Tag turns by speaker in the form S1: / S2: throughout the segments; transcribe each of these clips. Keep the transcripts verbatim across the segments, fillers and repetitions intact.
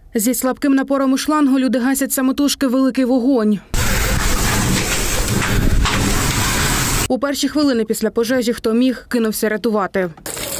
S1: Зі слабким напором у шлангу люди гасять самотужки великий вогонь. У перші хвилини після пожежі хто міг, кинувся рятувати.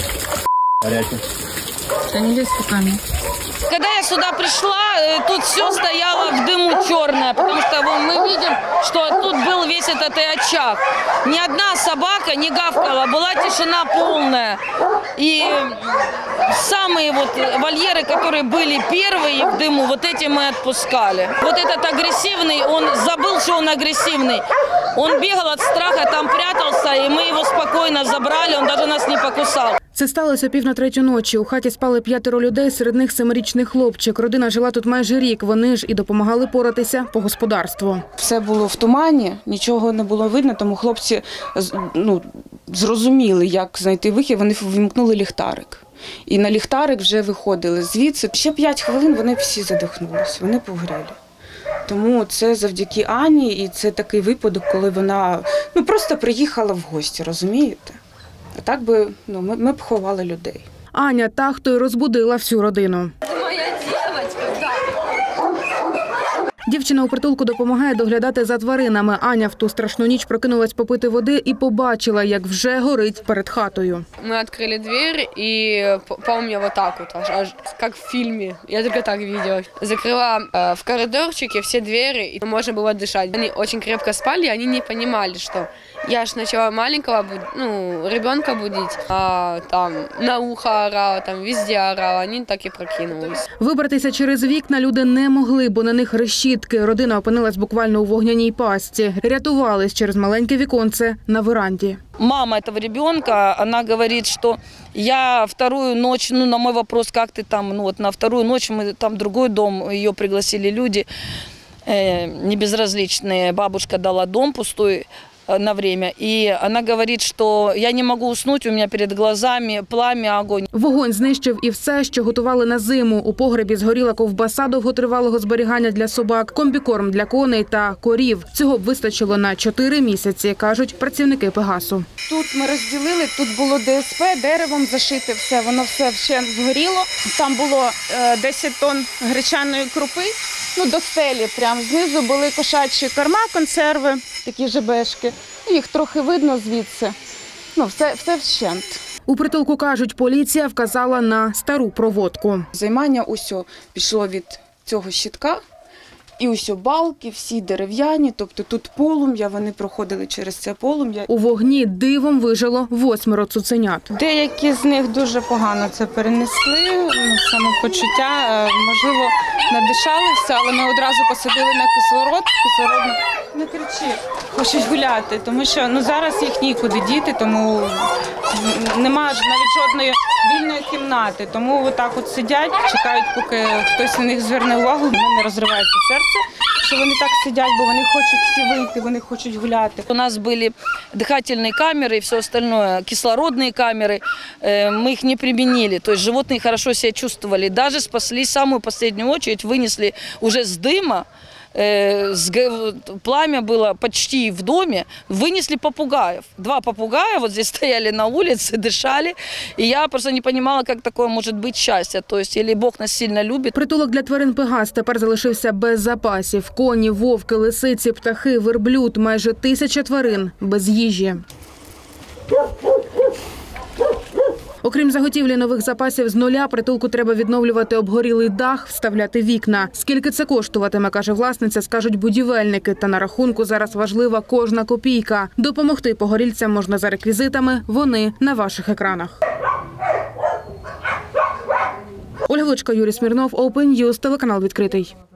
S2: Та не лезь руками.
S3: Когда я сюда пришла, тут все стояло в дыму черное, потому что мы видим, что тут был весь этот очаг. Ни одна собака не гавкала, была тишина полная. И самые вот вольеры, которые были первые в дыму, вот эти мы отпускали. Вот этот агрессивный, он забыл, что он агрессивный. Он бегал от страха, там прятался, и мы его спокойно забрали, он даже нас не покусал.
S1: Це сталося о пів на третю ночі. У хаті спали п'ятеро людей, серед них семирічний хлопчик. Родина жила тут майже рік, вони ж і допомагали поратися по господарству.
S2: Все було в тумані, нічого не було видно, тому хлопці ну, зрозуміли, як знайти вихід, вони вимкнули ліхтарик. І на ліхтарик вже виходили звідси. Ще п'ять хвилин вони всі задихнулися, вони погоріли. Тому це завдяки Ані, і це такий випадок, коли вона ну, просто приїхала в гості, розумієте? А так би ну, ми, ми б ховали людей.
S1: Аня та, хто й розбудила всю родину. Дівчина у притулку допомагає доглядати за тваринами. Аня в ту страшну ніч прокинулась попити води і побачила, як вже горить перед хатою.
S4: Ми відкрили двері і, пам'ятаю, вот так вот, аж, як в фільмі. Я тільки так бачила. Закрила э, в коридорчике всі двері, і можна було дишати. Вони дуже крепко спали, і вони не розуміли, що я ж почала маленького, ну, ребенка будити, а там на ухо орала, там везде орала, вони так і прокинулись.
S1: Вибратися через вікна люди не могли, бо на них решітки. Родина опинилась буквально у вогняній пастці. Рятувались через маленьке віконце на веранді.
S3: Мама этого ребенка, она говорит, что я вторую ночь, ну, на мой вопрос, как ты там, ну, вот на вторую ночь мы там другой дом, ее пригласили люди, э, небезразличные, бабушка дала дом пустой на время, и она говорит, что я не могу уснуть, у меня перед глазами пламя, огонь.
S1: Вогонь знищив і все, що готували на зиму. У погребі згоріла ковбаса довготривалого зберігання для собак, комбікорм для коней та корів. Цього б вистачило на чотири місяці, кажуть працівники Пегасу.
S2: Тут ми розділили, тут було ДСП, деревом зашите все, воно все ще згоріло. Там було десять тонн гречаної крупи, ну до стелі, прямо знизу були кошачі корма, консерви, такі жебешки. Їх трохи видно звідси. Ну, все, все вщент.
S1: У притулку, кажуть, поліція вказала на стару проводку.
S2: Займання усьо пішло від цього щитка. І усьо балки, всі дерев'яні, тобто тут полум'я, вони проходили через це полум'я.
S1: У вогні дивом вижило восьмеро цуценят.
S2: Деякі з них дуже погано це перенесли, самопочуття, можливо, надишалися, але ми одразу посадили на кислород. Кислород не кричи, хочуть гуляти, тому що ну, зараз їх нікуди діти, тому немає навіть жодної вільної кімнати. Тому отак от сидять, чекають, поки хтось на них зверне увагу, в мене розривається серце. Что вони так сидять, бо вони хочуть всі вийти, вони хочуть гуляти.
S3: У нас были дыхательные камеры и все остальное, кислородные камеры, мы их не применили, то есть животные хорошо себя чувствовали, даже спасли самую последнюю очередь, вынесли уже с дыма, пламя было почти в доме, вынесли попугаев. Два попугая вот здесь стояли на улице, дышали, и я просто не понимала, как такое может быть счастье. То есть, или Бог нас сильно любит.
S1: Притулок для тварин Пегас тепер залишився без запасів. Коні, вовки, лисиці, птахи, верблюд, майже тисяча тварин без їжі. Окрім заготівлі нових запасів з нуля, притулку треба відновлювати обгорілий дах, вставляти вікна. Скільки це коштуватиме, каже власниця, скажуть будівельники. Та на рахунку зараз важлива кожна копійка. Допомогти погорільцям можна за реквізитами, вони на ваших екранах. Ольга Лучка, Юрій Смірнов, Open News, телеканал «Відкритий».